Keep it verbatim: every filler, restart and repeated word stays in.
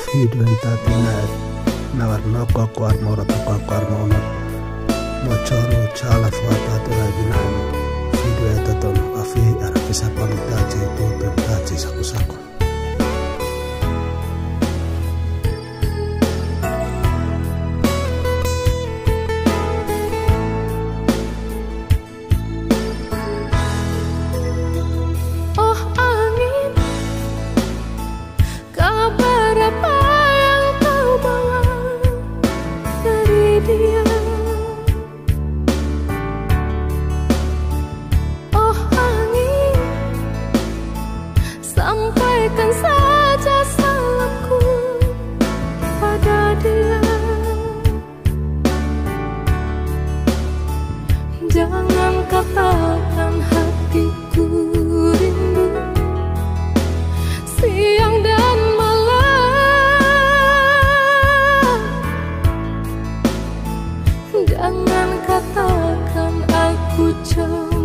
video tatina nawar noko kwar mora to kwar mona mochoro chala fuata to ginan video taton afi ara kisa pamitaje to pemtaje saku-saku. Sampaikan saja salahku pada dia. Jangan katakan hatiku rindu siang dan malam. Jangan katakan aku jauh